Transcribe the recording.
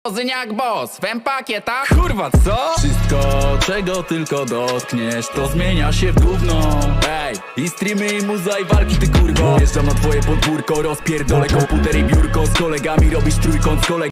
Zyniak boss, wempakie, tak? Kurwa, co? Wszystko, czego tylko dotkniesz, to zmienia się w gówno. Ej, i streamy, i muza, i walki, ty kurwo. Jeżdżam na twoje podwórko, rozpierdolę komputer i biurko. Z kolegami robisz trójkąt, z kolegami